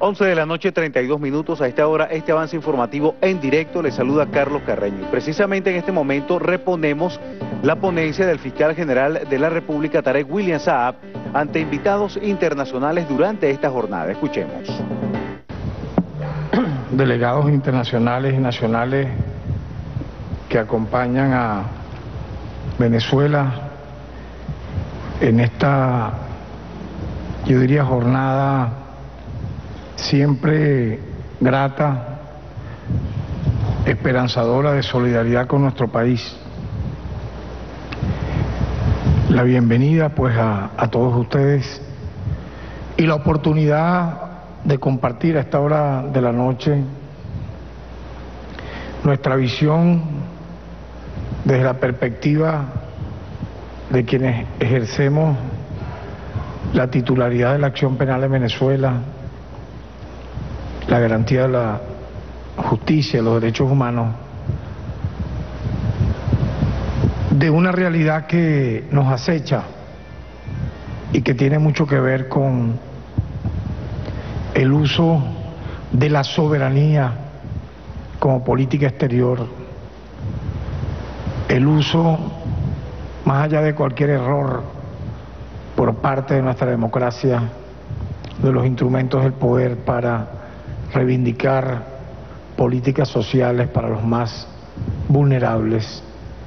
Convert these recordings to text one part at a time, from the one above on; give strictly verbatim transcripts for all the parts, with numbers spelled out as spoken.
once de la noche, treinta y dos minutos. A esta hora, este avance informativo en directo le saluda Carlos Carreño. Precisamente en este momento reponemos la ponencia del fiscal general de la República, Tarek William Saab, ante invitados internacionales durante esta jornada. Escuchemos. Delegados internacionales y nacionales que acompañan a Venezuela en esta, yo diría, jornada siempre grata, esperanzadora de solidaridad con nuestro país. La bienvenida pues a, a todos ustedes y la oportunidad de compartir a esta hora de la noche nuestra visión desde la perspectiva de quienes ejercemos la titularidad de la acción penal en Venezuela, la garantía de la justicia y los derechos humanos, de una realidad que nos acecha y que tiene mucho que ver con el uso de la soberanía como política exterior, el uso, más allá de cualquier error por parte de nuestra democracia, de los instrumentos del poder para reivindicar políticas sociales para los más vulnerables.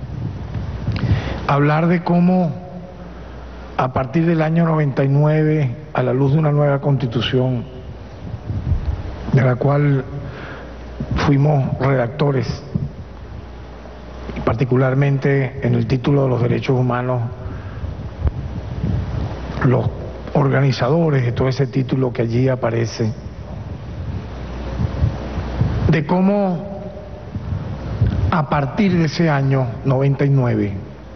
Hablar de cómo a partir del año noventa y nueve, a la luz de una nueva constitución, de la cual fuimos redactores, y particularmente en el título de los derechos humanos, los organizadores de todo ese título que allí aparece, de cómo a partir de ese año noventa y nueve,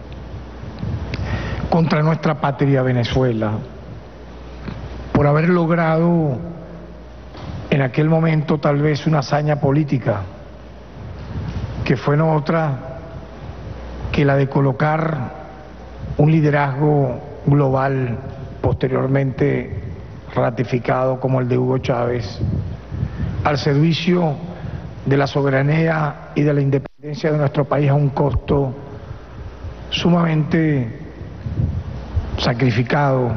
contra nuestra patria Venezuela, por haber logrado en aquel momento tal vez una hazaña política, que fue no otra que la de colocar un liderazgo global posteriormente ratificado como el de Hugo Chávez, al servicio de la soberanía y de la independencia de nuestro país a un costo sumamente sacrificado,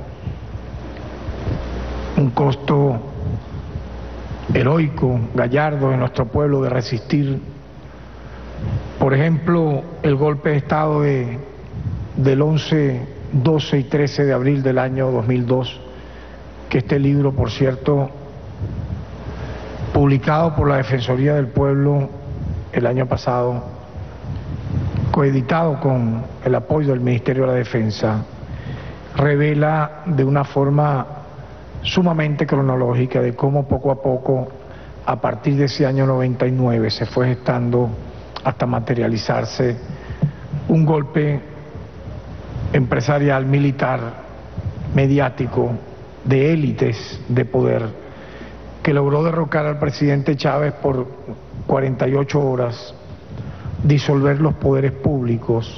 un costo heroico, gallardo de nuestro pueblo de resistir. Por ejemplo, el golpe de Estado de, del once, doce y trece de abril del año dos mil dos, que este libro, por cierto, publicado por la Defensoría del Pueblo el año pasado, coeditado con el apoyo del Ministerio de la Defensa, revela de una forma sumamente cronológica de cómo poco a poco, a partir de ese año noventa y nueve, se fue gestando hasta materializarse un golpe empresarial, militar, mediático, de élites de poder, que logró derrocar al presidente Chávez por cuarenta y ocho horas, disolver los poderes públicos,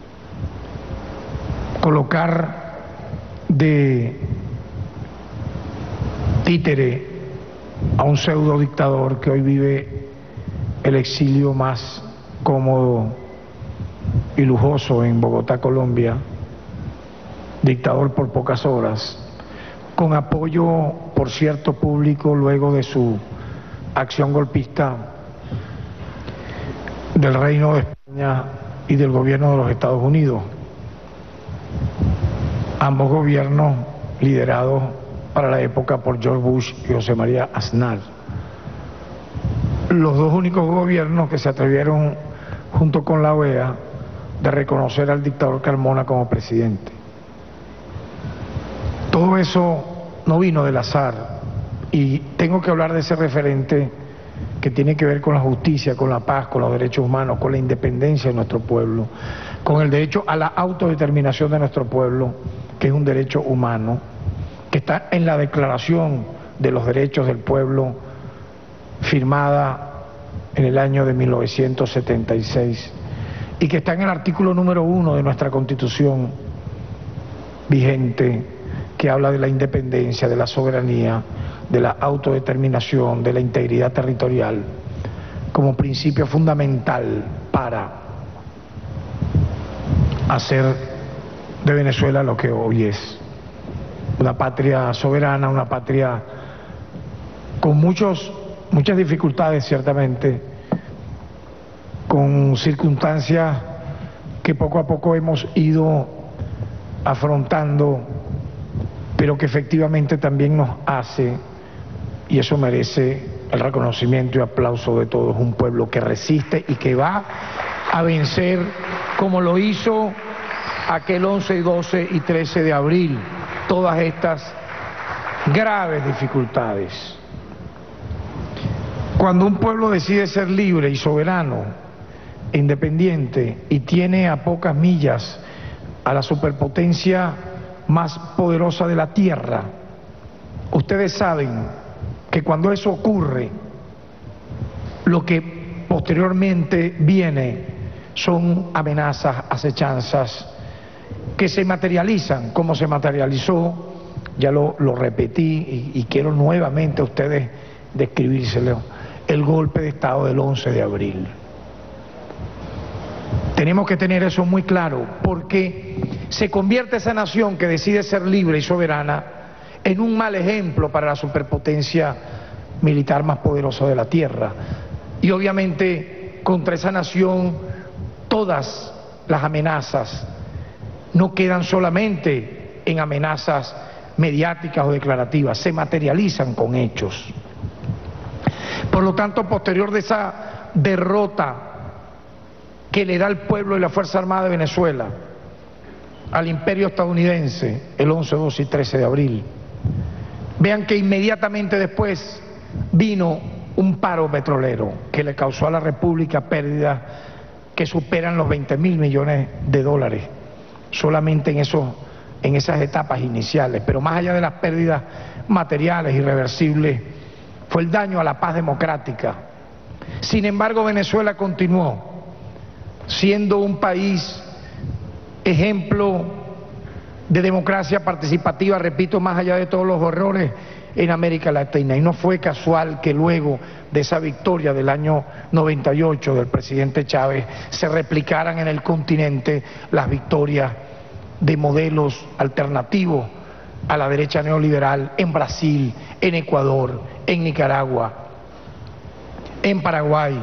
colocar de títere a un pseudo dictador que hoy vive el exilio más cómodo y lujoso en Bogotá, Colombia, dictador por pocas horas, con apoyo, por cierto, público luego de su acción golpista del Reino de España y del gobierno de los Estados Unidos, ambos gobiernos liderados para la época por George Bush y José María Aznar, los dos únicos gobiernos que se atrevieron, junto con la O E A, de reconocer al dictador Carmona como presidente. Todo eso no vino del azar, y tengo que hablar de ese referente que tiene que ver con la justicia, con la paz, con los derechos humanos, con la independencia de nuestro pueblo, con el derecho a la autodeterminación de nuestro pueblo, que es un derecho humano, que está en la Declaración de los Derechos del Pueblo, firmada en el año de mil novecientos setenta y seis, y que está en el artículo número uno de nuestra Constitución vigente, que habla de la independencia, de la soberanía, de la autodeterminación, de la integridad territorial, como principio fundamental para hacer de Venezuela lo que hoy es. Una patria soberana, una patria con muchos, muchas dificultades ciertamente, con circunstancias que poco a poco hemos ido afrontando, pero que efectivamente también nos hace, y eso merece el reconocimiento y aplauso de todos, un pueblo que resiste y que va a vencer como lo hizo aquel once, doce y trece de abril, todas estas graves dificultades. Cuando un pueblo decide ser libre y soberano, independiente, y tiene a pocas millas a la superpotencia más poderosa de la tierra, ustedes saben que cuando eso ocurre, lo que posteriormente viene son amenazas, acechanzas, que se materializan como se materializó, ya lo, lo repetí y, y quiero nuevamente a ustedes describírselo, el golpe de Estado del once de abril. Tenemos que tener eso muy claro, porque se convierte esa nación que decide ser libre y soberana en un mal ejemplo para la superpotencia militar más poderosa de la tierra. Y obviamente contra esa nación todas las amenazas no quedan solamente en amenazas mediáticas o declarativas, se materializan con hechos. Por lo tanto, posterior de esa derrota que le da el pueblo y la Fuerza Armada de Venezuela al imperio estadounidense el once, doce y trece de abril, vean que inmediatamente después vino un paro petrolero que le causó a la República pérdidas que superan los veinte mil millones de dólares solamente en, esos, en esas etapas iniciales. Pero más allá de las pérdidas materiales irreversibles, fue el daño a la paz democrática. Sin embargo, Venezuela continuó siendo un país ejemplo de democracia participativa, repito, más allá de todos los horrores en América Latina. Y no fue casual que luego de esa victoria del año noventa y ocho del presidente Chávez se replicaran en el continente las victorias de modelos alternativos a la derecha neoliberal en Brasil, en Ecuador, en Nicaragua, en Paraguay.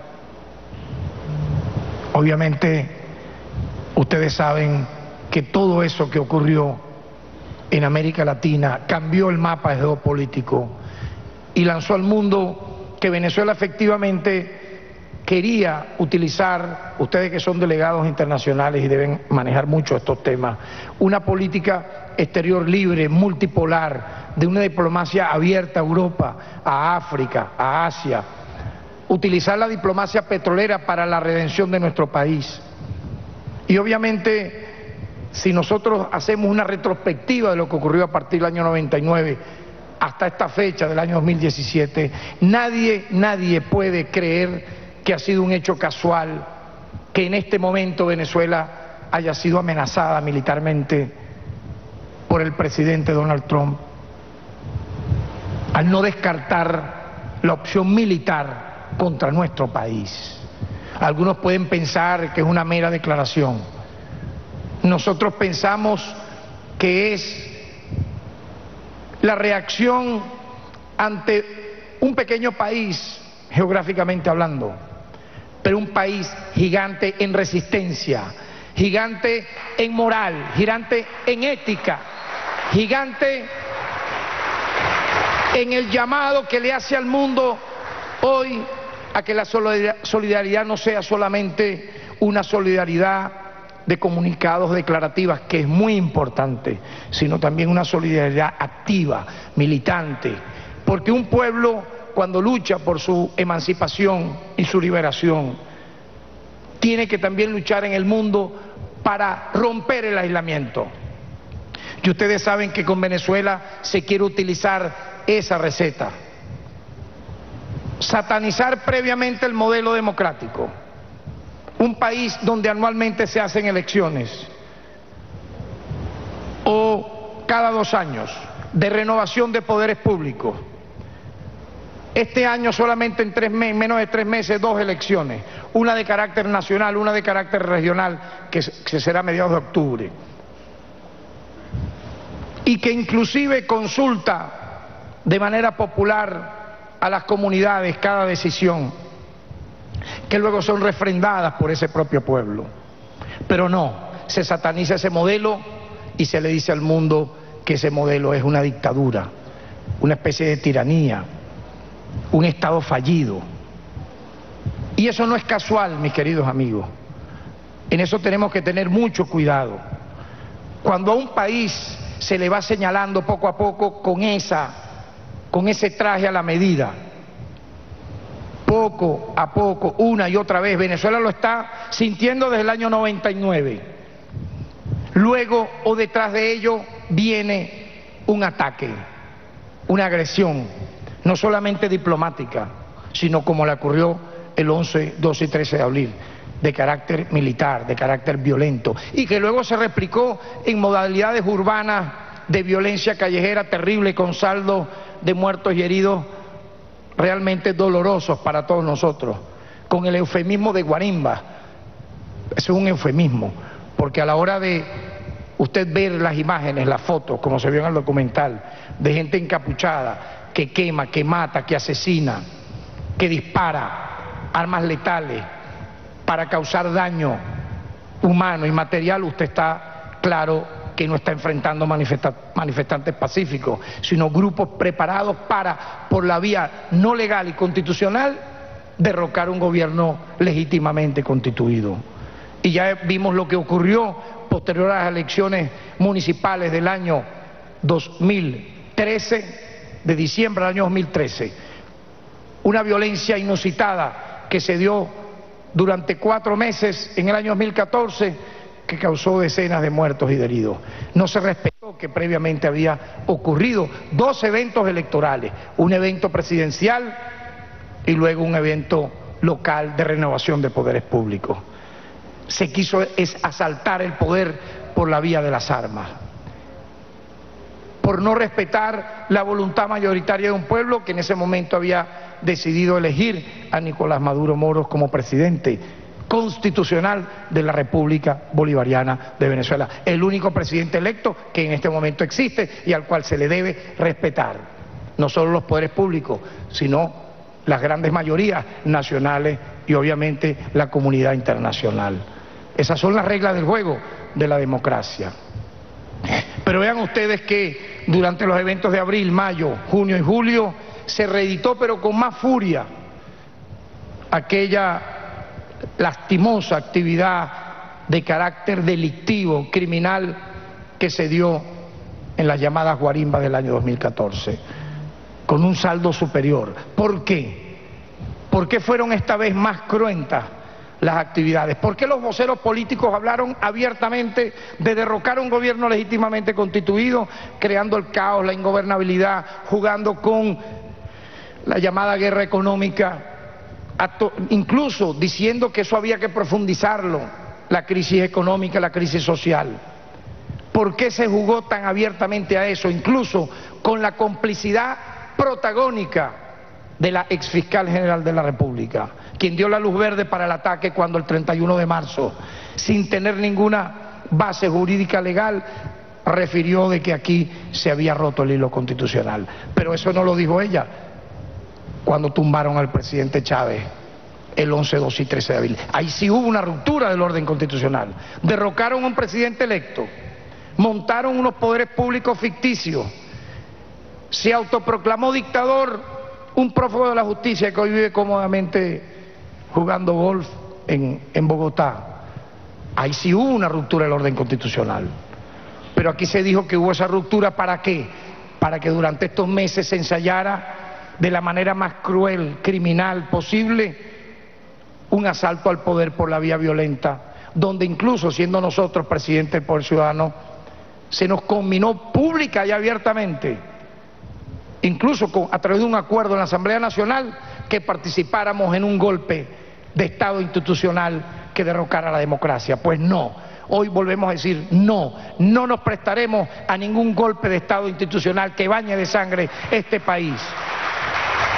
Obviamente, ustedes saben que todo eso que ocurrió en América Latina cambió el mapa geopolítico y lanzó al mundo que Venezuela efectivamente quería utilizar, ustedes que son delegados internacionales y deben manejar mucho estos temas, una política exterior libre, multipolar, de una diplomacia abierta a Europa, a África, a Asia, utilizar la diplomacia petrolera para la redención de nuestro país. Y obviamente, si nosotros hacemos una retrospectiva de lo que ocurrió a partir del año noventa y nueve hasta esta fecha del año dos mil diecisiete, nadie, nadie puede creer que ha sido un hecho casual que en este momento Venezuela haya sido amenazada militarmente por el presidente Donald Trump, al no descartar la opción militar contra nuestro país. Algunos pueden pensar que es una mera declaración. Nosotros pensamos que es la reacción ante un pequeño país, geográficamente hablando, pero un país gigante en resistencia, gigante en moral, gigante en ética, gigante en el llamado que le hace al mundo hoy a que la solidaridad no sea solamente una solidaridad de comunicados declarativas, que es muy importante, sino también una solidaridad activa, militante, porque un pueblo cuando lucha por su emancipación y su liberación tiene que también luchar en el mundo para romper el aislamiento. Y ustedes saben que con Venezuela se quiere utilizar esa receta, satanizar previamente el modelo democrático, un país donde anualmente se hacen elecciones o cada dos años de renovación de poderes públicos, Este año solamente en tres meses, menos de tres meses, dos elecciones, una de carácter nacional, una de carácter regional, que, que será a mediados de octubre. Y que inclusive consulta de manera popular a las comunidades cada decisión, que luego son refrendadas por ese propio pueblo. Pero no, se sataniza ese modelo y se le dice al mundo que ese modelo es una dictadura, una especie de tiranía, un Estado fallido. Y eso no es casual, mis queridos amigos. En eso tenemos que tener mucho cuidado. Cuando a un país se le va señalando poco a poco con esa, con ese traje a la medida, poco a poco, una y otra vez, Venezuela lo está sintiendo desde el año noventa y nueve. Luego o detrás de ello viene un ataque, una agresión, no solamente diplomática, sino como le ocurrió el once, doce y trece de abril, de carácter militar, de carácter violento, y que luego se replicó en modalidades urbanas de violencia callejera terrible, con saldo de muertos y heridos realmente dolorosos para todos nosotros, con el eufemismo de guarimba. Eso es un eufemismo, porque a la hora de usted ver las imágenes, las fotos, como se vio en el documental, de gente encapuchada, que quema, que mata, que asesina, que dispara armas letales para causar daño humano y material, usted está claro que no está enfrentando manifesta- manifestantes pacíficos, sino grupos preparados para, por la vía no legal y constitucional, derrocar un gobierno legítimamente constituido. Y ya vimos lo que ocurrió posterior a las elecciones municipales del año dos mil trece, de diciembre del año dos mil trece, una violencia inusitada que se dio durante cuatro meses en el año dos mil catorce, que causó decenas de muertos y de heridos. No se respetó que previamente había ocurrido dos eventos electorales, un evento presidencial y luego un evento local de renovación de poderes públicos. Se quiso es asaltar el poder por la vía de las armas, por no respetar la voluntad mayoritaria de un pueblo que en ese momento había decidido elegir a Nicolás Maduro Moros como presidente constitucional de la República Bolivariana de Venezuela, el único presidente electo que en este momento existe y al cual se le debe respetar, no solo los poderes públicos, sino las grandes mayorías nacionales y obviamente la comunidad internacional. Esas son las reglas del juego de la democracia. Pero vean ustedes que durante los eventos de abril, mayo, junio y julio se reeditó, pero con más furia, aquella lastimosa actividad de carácter delictivo, criminal, que se dio en las llamadas guarimbas del año dos mil catorce, con un saldo superior. ¿Por qué? ¿Por qué fueron esta vez más cruentas las actividades? ¿Por qué los voceros políticos hablaron abiertamente de derrocar un gobierno legítimamente constituido, creando el caos, la ingobernabilidad, jugando con la llamada guerra económica, incluso diciendo que eso había que profundizarlo, la crisis económica, la crisis social? ¿Por qué se jugó tan abiertamente a eso, incluso con la complicidad protagónica de la exfiscal general de la República, quien dio la luz verde para el ataque cuando el treinta y uno de marzo, sin tener ninguna base jurídica legal, refirió de que aquí se había roto el hilo constitucional? Pero eso no lo dijo ella cuando tumbaron al presidente Chávez el once, doce y trece de abril. Ahí sí hubo una ruptura del orden constitucional. Derrocaron a un presidente electo, montaron unos poderes públicos ficticios, se autoproclamó dictador un prófugo de la justicia que hoy vive cómodamente jugando golf en, en Bogotá. Ahí sí hubo una ruptura del orden constitucional. Pero aquí se dijo que hubo esa ruptura, ¿para qué? Para que durante estos meses se ensayara de la manera más cruel, criminal posible, un asalto al poder por la vía violenta, donde incluso siendo nosotros presidente del Poder Ciudadano, se nos conminó pública y abiertamente, incluso con, a través de un acuerdo en la Asamblea Nacional, que participáramos en un golpe de Estado institucional que derrocara la democracia. Pues no, hoy volvemos a decir no, no nos prestaremos a ningún golpe de Estado institucional que bañe de sangre este país.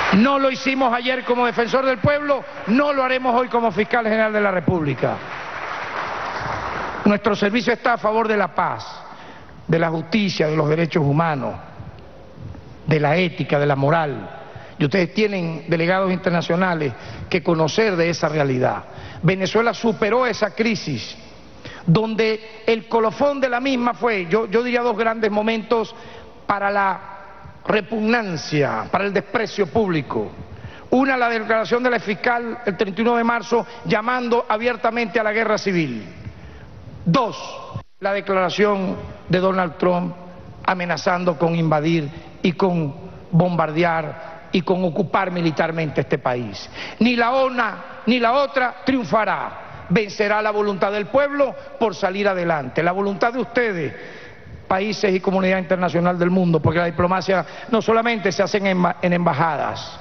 No lo hicimos ayer como defensor del pueblo, no lo haremos hoy como fiscal general de la República. Nuestro servicio está a favor de la paz, de la justicia, de los derechos humanos, de la ética, de la moral. Y ustedes tienen delegados internacionales que conocer de esa realidad. Venezuela superó esa crisis, donde el colofón de la misma fue, yo, yo diría, dos grandes momentos para la repugnancia, para el desprecio público. Una, la declaración de la fiscal el treinta y uno de marzo llamando abiertamente a la guerra civil. Dos, la declaración de Donald Trump amenazando con invadir y con bombardear y con ocupar militarmente este país. Ni la una ni la otra triunfará. Vencerá la voluntad del pueblo por salir adelante. La voluntad de ustedes, países y comunidad internacional del mundo, porque la diplomacia no solamente se hace en, en embajadas.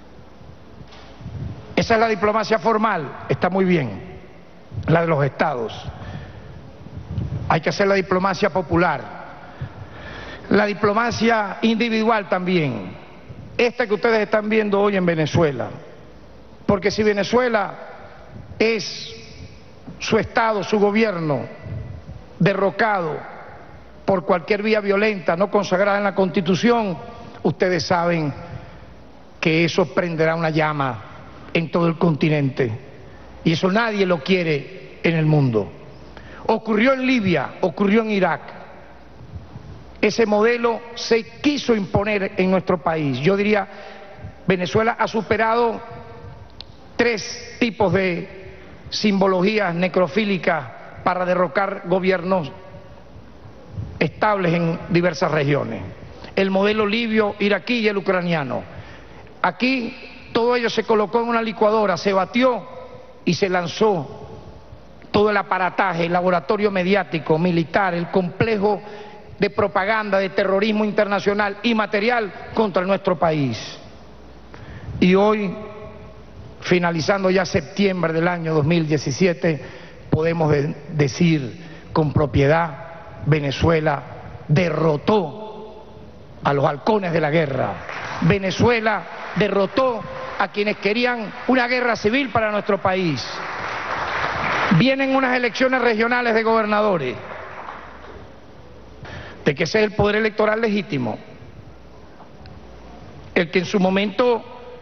Esa es la diplomacia formal, está muy bien, la de los estados. Hay que hacer la diplomacia popular, la diplomacia individual también, esta que ustedes están viendo hoy en Venezuela. Porque si Venezuela es su estado, su gobierno, derrocado por cualquier vía violenta no consagrada en la Constitución, ustedes saben que eso prenderá una llama en todo el continente, y eso nadie lo quiere en el mundo. Ocurrió en Libia, ocurrió en Irak. Ese modelo se quiso imponer en nuestro país. Yo diría, Venezuela ha superado tres tipos de simbologías necrofílicas para derrocar gobiernos estables en diversas regiones. El modelo libio, iraquí y el ucraniano. Aquí todo ello se colocó en una licuadora, se batió y se lanzó todo el aparataje, el laboratorio mediático, militar, el complejo de propaganda, de terrorismo internacional y material contra nuestro país. Y hoy, finalizando ya septiembre del año dos mil diecisiete, podemos de- decir con propiedad, Venezuela derrotó a los halcones de la guerra. Venezuela derrotó a quienes querían una guerra civil para nuestro país. Vienen unas elecciones regionales de gobernadores, de que ese es el poder electoral legítimo, el que en su momento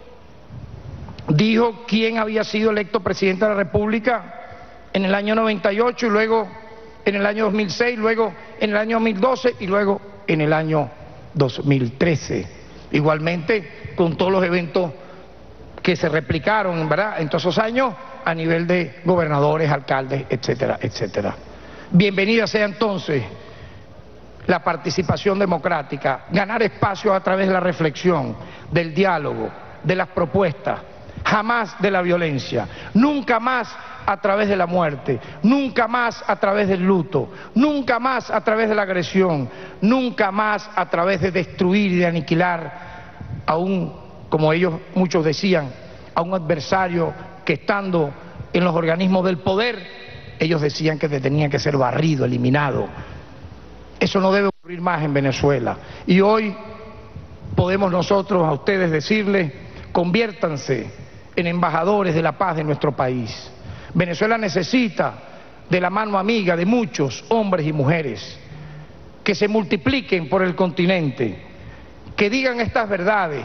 dijo quién había sido electo presidente de la República en el año noventa y ocho y luego en el año dos mil seis, luego en el año dos mil doce y luego en el año dos mil trece. Igualmente con todos los eventos que se replicaron, ¿verdad?, en todos esos años a nivel de gobernadores, alcaldes, etcétera, etcétera. Bienvenida sea entonces la participación democrática, ganar espacios a través de la reflexión, del diálogo, de las propuestas, jamás de la violencia, nunca más a través de la muerte, nunca más a través del luto, nunca más a través de la agresión, nunca más a través de destruir y de aniquilar a un, como ellos muchos decían, a un adversario que estando en los organismos del poder, ellos decían que tenía que ser barrido, eliminado. Eso no debe ocurrir más en Venezuela. Y hoy podemos nosotros a ustedes decirles, conviértanse en embajadores de la paz de nuestro país. Venezuela necesita de la mano amiga de muchos hombres y mujeres que se multipliquen por el continente, que digan estas verdades,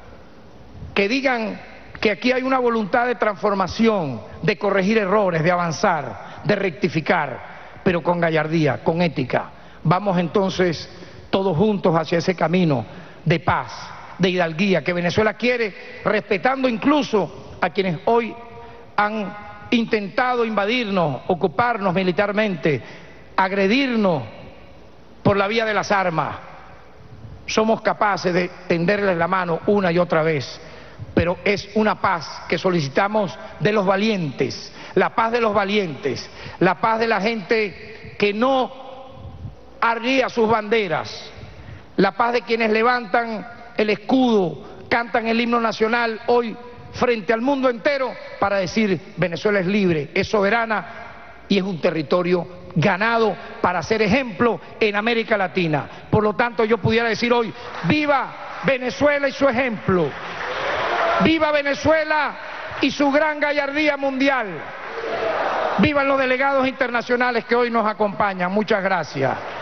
que digan que aquí hay una voluntad de transformación, de corregir errores, de avanzar, de rectificar, pero con gallardía, con ética. Vamos entonces todos juntos hacia ese camino de paz, de hidalguía que Venezuela quiere, respetando incluso a quienes hoy han intentado invadirnos, ocuparnos militarmente, agredirnos por la vía de las armas. Somos capaces de tenderles la mano una y otra vez, pero es una paz que solicitamos de los valientes, la paz de los valientes, la paz de la gente que no arría sus banderas, la paz de quienes levantan el escudo, cantan el himno nacional hoy frente al mundo entero para decir Venezuela es libre, es soberana y es un territorio ganado para ser ejemplo en América Latina. Por lo tanto, yo pudiera decir hoy, ¡viva Venezuela y su ejemplo! ¡Viva Venezuela y su gran gallardía mundial! ¡Vivan los delegados internacionales que hoy nos acompañan! Muchas gracias.